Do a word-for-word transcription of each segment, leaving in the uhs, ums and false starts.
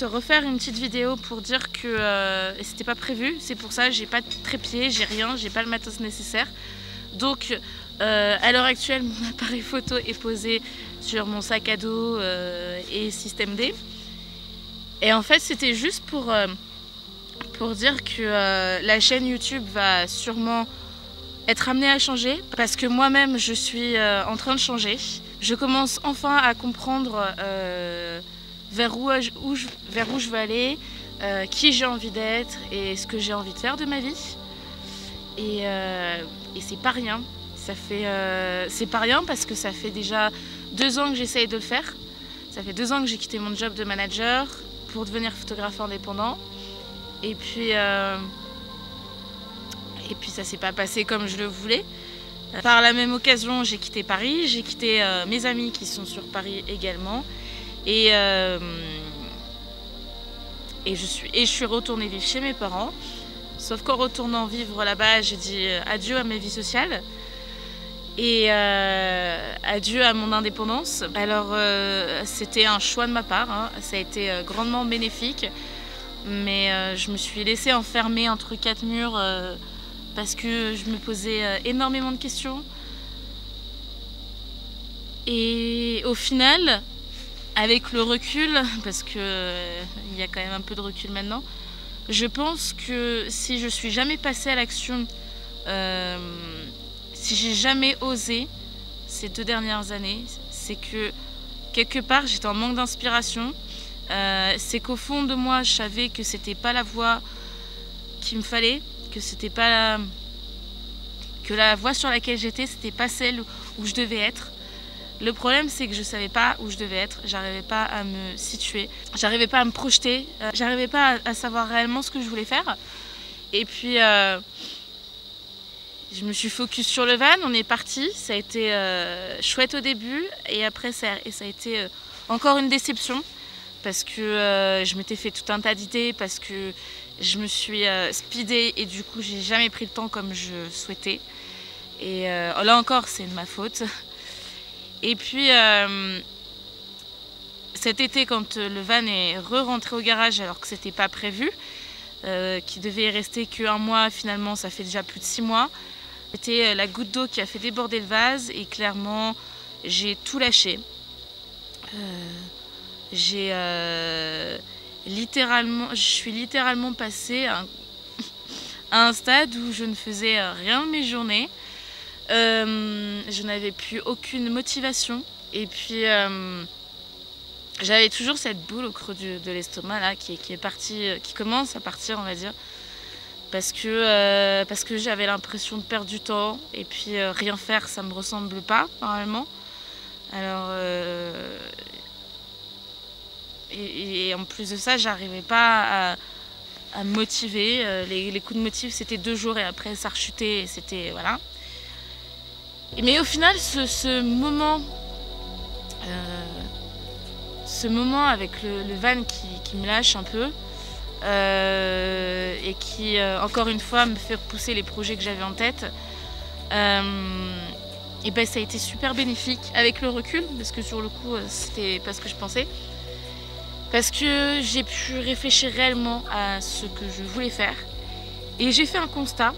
te refaire une petite vidéo pour dire que euh, c'était pas prévu, c'est pour ça j'ai pas de trépied, j'ai rien, j'ai pas le matos nécessaire. Donc euh, à l'heure actuelle mon appareil photo est posé sur mon sac à dos euh, et système D. Et en fait c'était juste pour, euh, pour dire que euh, la chaîne YouTube va sûrement être amenée à changer parce que moi-même je suis euh, en train de changer. Je commence enfin à comprendre euh, vers, où, où je, vers où je veux aller, euh, qui j'ai envie d'être et ce que j'ai envie de faire de ma vie. Et, euh, et c'est pas rien. Ça fait, euh, c'est pas rien parce que ça fait déjà deux ans que j'essaye de le faire. Ça fait deux ans que j'ai quitté mon job de manager pour devenir photographe indépendant. Et puis, euh, et puis ça s'est pas passé comme je le voulais. Par la même occasion, j'ai quitté Paris, j'ai quitté euh, mes amis qui sont sur Paris également. Et, euh, et, je suis, et je suis retournée vivre chez mes parents. Sauf qu'en retournant vivre là-bas, j'ai dit adieu à ma vie sociale et euh, adieu à mon indépendance. Alors euh, c'était un choix de ma part, hein. Ça a été euh, grandement bénéfique. Mais euh, je me suis laissée enfermer entre quatre murs euh, parce que je me posais euh, énormément de questions. Et au final, avec le recul, parce qu'il euh, y a quand même un peu de recul maintenant, je pense que si je suis jamais passée à l'action, euh, si j'ai jamais osé ces deux dernières années, c'est que quelque part j'étais en manque d'inspiration. Euh, c'est qu'au fond de moi, je savais que c'était pas la voie qu'il me fallait, que c'était pas la... que la voie sur laquelle j'étais, c'était pas celle où je devais être. Le problème, c'est que je savais pas où je devais être, j'arrivais pas à me situer, j'arrivais pas à me projeter, euh, j'arrivais pas à, à savoir réellement ce que je voulais faire. Et puis, euh, je me suis focus sur le van, on est parti, ça a été euh, chouette au début, et après ça, et ça a été euh, encore une déception, parce que euh, je m'étais fait tout un tas d'idées, parce que je me suis euh, speedée, et du coup, j'ai jamais pris le temps comme je souhaitais. Et euh, là encore, c'est de ma faute. Et puis, euh, cet été, quand le van est re-rentré au garage alors que c'était pas prévu, euh, qu'il devait y rester qu'un mois, finalement ça fait déjà plus de six mois, c'était la goutte d'eau qui a fait déborder le vase et clairement j'ai tout lâché. Euh, j'ai euh, littéralement, je suis littéralement passée à un, à un stade où je ne faisais rien de mes journées. Euh, je n'avais plus aucune motivation et puis euh, j'avais toujours cette boule au creux du, de l'estomac là qui, qui est partie, qui commence à partir on va dire parce que, euh, parce que j'avais l'impression de perdre du temps et puis euh, rien faire ça me ressemble pas normalement. Alors euh, et, et en plus de ça j'arrivais pas à, à me motiver, les, les coups de motif c'était deux jours et après ça rechutait et c'était voilà. Mais au final, ce, ce moment, euh, ce moment avec le, le van qui, qui me lâche un peu euh, et qui, euh, encore une fois, me fait repousser les projets que j'avais en tête, euh, et ben, ça a été super bénéfique avec le recul, parce que sur le coup, c'était pas ce que je pensais. Parce que j'ai pu réfléchir réellement à ce que je voulais faire. Et j'ai fait un constat.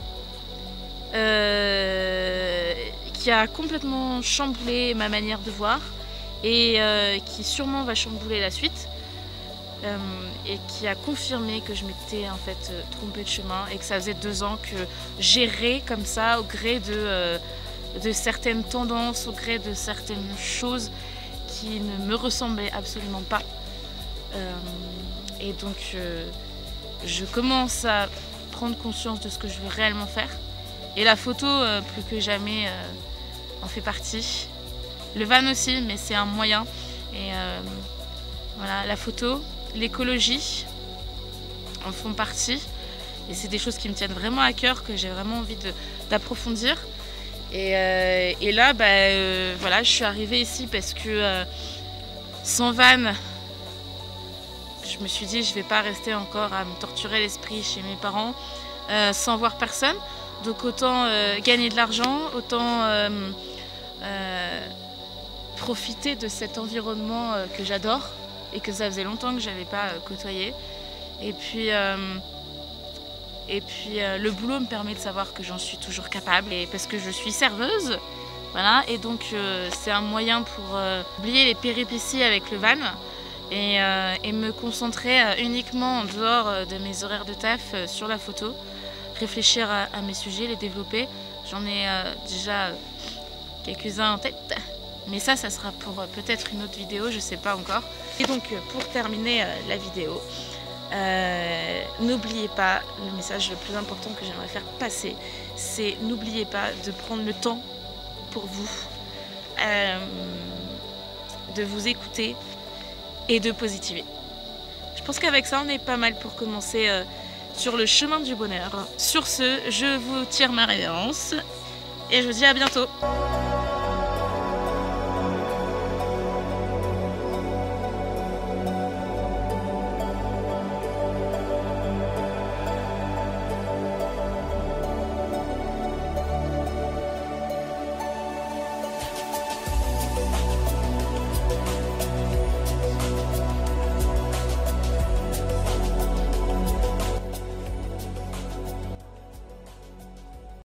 Euh, qui a complètement chamboulé ma manière de voir et euh, qui sûrement va chambouler la suite euh, et qui a confirmé que je m'étais en fait euh, trompée de chemin et que ça faisait deux ans que j'errais comme ça au gré de, euh, de certaines tendances, au gré de certaines choses qui ne me ressemblaient absolument pas. Euh, et donc euh, je commence à prendre conscience de ce que je veux réellement faire. Et la photo, euh, plus que jamais, euh, en fait partie. Le van aussi, mais c'est un moyen. Et euh, voilà, la photo, l'écologie en font partie. Et c'est des choses qui me tiennent vraiment à cœur, que j'ai vraiment envie d'approfondir. Et, euh, et là, bah, euh, voilà, je suis arrivée ici parce que euh, sans van, je me suis dit, je ne vais pas rester encore à me torturer l'esprit chez mes parents, euh, sans voir personne. Donc autant euh, gagner de l'argent, autant euh, euh, profiter de cet environnement euh, que j'adore et que ça faisait longtemps que j'avais pas euh, côtoyé. Et puis, euh, et puis euh, le boulot me permet de savoir que j'en suis toujours capable, et parce que je suis serveuse. Voilà, et donc euh, c'est un moyen pour euh, oublier les péripéties avec le van et, euh, et me concentrer euh, uniquement en dehors euh, de mes horaires de taf euh, sur la photo, réfléchir à, à mes sujets, les développer. J'en ai euh, déjà quelques-uns en tête, mais ça, ça sera pour euh, peut-être une autre vidéo, je sais pas encore. Et donc euh, pour terminer euh, la vidéo, euh, n'oubliez pas, le message le plus important que j'aimerais faire passer, c'est n'oubliez pas de prendre le temps pour vous, euh, de vous écouter et de positiver. Je pense qu'avec ça, on est pas mal pour commencer euh, sur le chemin du bonheur. Sur ce, je vous tire ma révérence et je vous dis à bientôt.